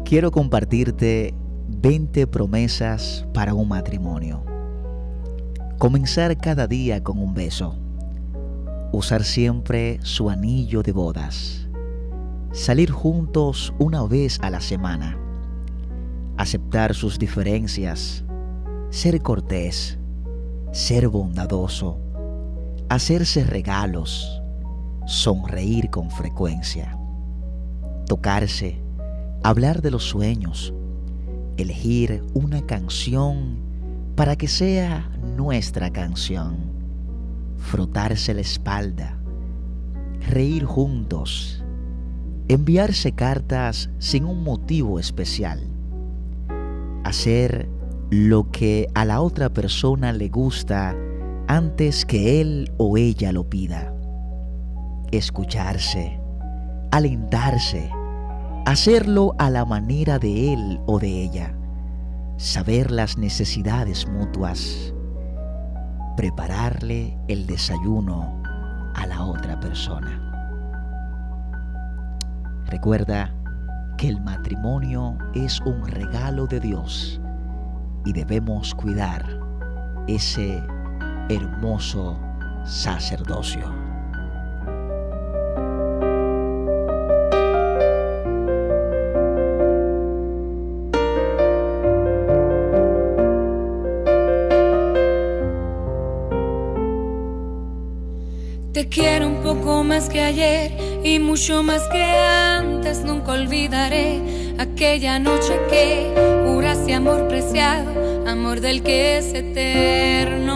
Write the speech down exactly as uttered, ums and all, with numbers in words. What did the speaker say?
quiero compartirte veinte promesas para un matrimonio. Comenzar cada día con un beso. Usar siempre su anillo de bodas. Salir juntos una vez a la semana. Aceptar sus diferencias. Ser cortés. Ser bondadoso. Hacerse regalos. Sonreír con frecuencia. Tocarse. Hablar de los sueños. Elegir una canción para que sea nuestra canción. Frotarse la espalda. Reír juntos. Enviarse cartas sin un motivo especial. Hacer lo que a la otra persona le gusta antes que él o ella lo pida. Escucharse. Alentarse. Hacerlo a la manera de él o de ella. Saber las necesidades mutuas. Prepararle el desayuno a la otra persona. Recuerda que el matrimonio es un regalo de Dios y debemos cuidar ese hermoso sacerdocio. Te quiero un poco más que ayer y mucho más que antes. Nunca olvidaré aquella noche que juraste amor preciado, amor del que es eterno.